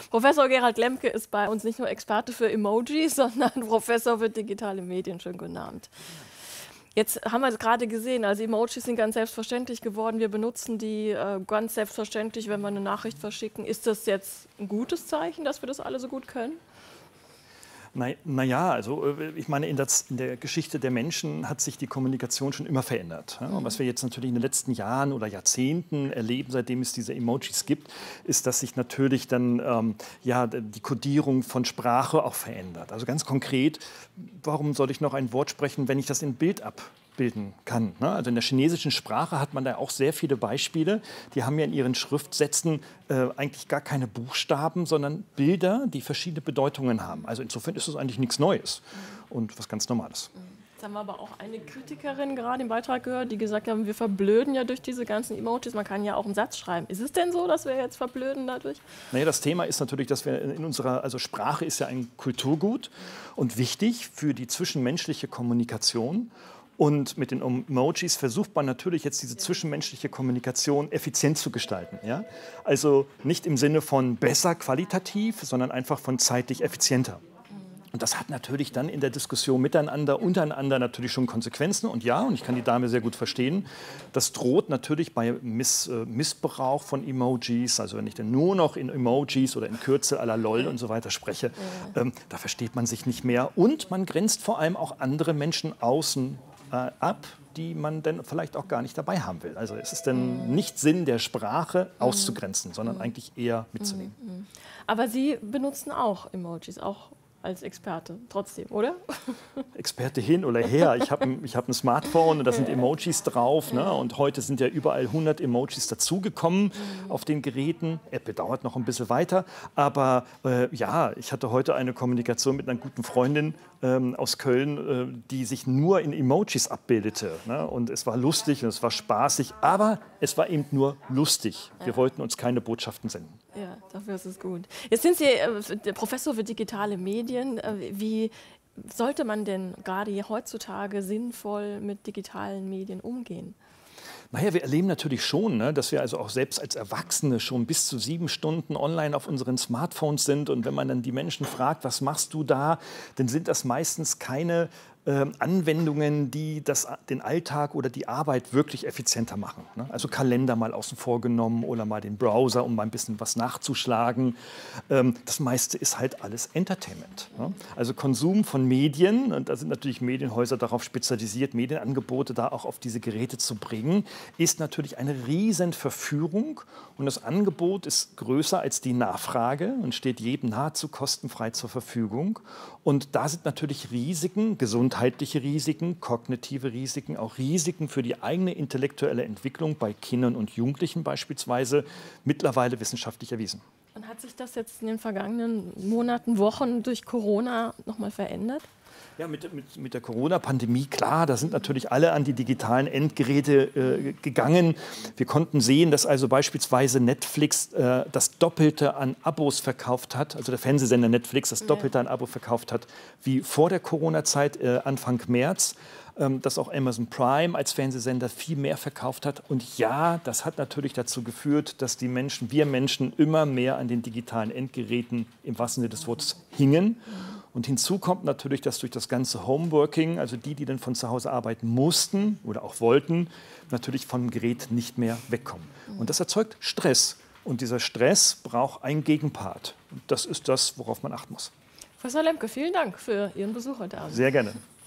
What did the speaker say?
Professor Gerald Lemke ist bei uns nicht nur Experte für Emojis, sondern Professor für digitale Medien. Schönen guten Abend. Jetzt haben wir es gerade gesehen, also Emojis sind ganz selbstverständlich geworden. Wir benutzen die ganz selbstverständlich, wenn wir eine Nachricht verschicken. Ist das jetzt ein gutes Zeichen, dass wir das alle so gut können? Naja, also ich meine, in der Geschichte der Menschen hat sich die Kommunikation schon immer verändert. Ja? Und was wir jetzt natürlich in den letzten Jahren oder Jahrzehnten erleben, seitdem es diese Emojis gibt, ist, dass sich natürlich dann ja, die Kodierung von Sprache auch verändert. Also ganz konkret, warum soll ich noch ein Wort sprechen, wenn ich das in Bild abbilden kann? Ne? Also in der chinesischen Sprache hat man da auch sehr viele Beispiele. Die haben ja in ihren Schriftsätzen eigentlich gar keine Buchstaben, sondern Bilder, die verschiedene Bedeutungen haben. Also insofern ist es eigentlich nichts Neues und was ganz Normales. Jetzt haben wir aber auch eine Kritikerin gerade im Beitrag gehört, die gesagt haben, wir verblöden ja durch diese ganzen Emojis. Man kann ja auch einen Satz schreiben. Ist es denn so, dass wir jetzt verblöden dadurch? Naja, das Thema ist natürlich, dass wir in unserer, also Sprache ist ja ein Kulturgut und wichtig für die zwischenmenschliche Kommunikation. Und mit den Emojis versucht man natürlich jetzt diese zwischenmenschliche Kommunikation effizient zu gestalten. Ja? Also nicht im Sinne von besser qualitativ, sondern einfach von zeitlich effizienter. Und das hat natürlich dann in der Diskussion miteinander, untereinander natürlich schon Konsequenzen. Und ja, und ich kann die Dame sehr gut verstehen, das droht natürlich bei Missbrauch von Emojis, also wenn ich dann nur noch in Emojis oder in Kürzel à la LOL und so weiter spreche, da versteht man sich nicht mehr. Und man grenzt vor allem auch andere Menschen außen ab, die man dann vielleicht auch gar nicht dabei haben will. Also es ist dann nicht Sinn der Sprache auszugrenzen, sondern eigentlich eher mitzunehmen. Aber Sie benutzen auch Emojis, auch als Experte trotzdem, oder? Experte hin oder her. Ich hab ein Smartphone und da sind Emojis drauf. Ne? Und heute sind ja überall 100 Emojis dazugekommen auf den Geräten. Apple dauert noch ein bisschen weiter. Aber ja, ich hatte heute eine Kommunikation mit einer guten Freundin aus Köln, die sich nur in Emojis abbildete. Ne? Und es war lustig und es war spaßig, aber es war eben nur lustig. Wir wollten uns keine Botschaften senden. Ja, dafür ist es gut. Jetzt sind Sie Professor für digitale Medien. Wie sollte man denn gerade heutzutage sinnvoll mit digitalen Medien umgehen? Naja, wir erleben natürlich schon, ne, dass wir also auch selbst als Erwachsene schon bis zu 7 Stunden online auf unseren Smartphones sind. Und wenn man dann die Menschen fragt, was machst du da, dann sind das meistens keine Anwendungen, die den Alltag oder die Arbeit wirklich effizienter machen. Ne? Also Kalender mal außen vor genommen oder mal den Browser, um mal ein bisschen was nachzuschlagen. Das meiste ist halt alles Entertainment. Ne? Also Konsum von Medien, und da sind natürlich Medienhäuser darauf spezialisiert, Medienangebote da auch auf diese Geräte zu bringen, ist natürlich eine riesen Verführung. Und das Angebot ist größer als die Nachfrage und steht jedem nahezu kostenfrei zur Verfügung. Und da sind natürlich Risiken, gesundheitliche Risiken, kognitive Risiken, auch Risiken für die eigene intellektuelle Entwicklung bei Kindern und Jugendlichen beispielsweise mittlerweile wissenschaftlich erwiesen. Und hat sich das jetzt in den vergangenen Monaten, Wochen durch Corona noch mal verändert? Ja, mit der Corona-Pandemie, klar, da sind natürlich alle an die digitalen Endgeräte gegangen. Wir konnten sehen, dass also beispielsweise Netflix das Doppelte an Abos verkauft hat, also der Fernsehsender Netflix das Doppelte an Abos verkauft hat, wie vor der Corona-Zeit Anfang März. Dass auch Amazon Prime als Fernsehsender viel mehr verkauft hat. Und ja, das hat natürlich dazu geführt, dass wir Menschen immer mehr an den digitalen Endgeräten im wahrsten Sinne des Wortes hingen. Und hinzu kommt natürlich, dass durch das ganze Homeworking, also die dann von zu Hause arbeiten mussten oder auch wollten, natürlich vom Gerät nicht mehr wegkommen. Und das erzeugt Stress. Und dieser Stress braucht einen Gegenpart. Und das ist das, worauf man achten muss. Professor Lemke, vielen Dank für Ihren Besuch heute Abend. Sehr gerne.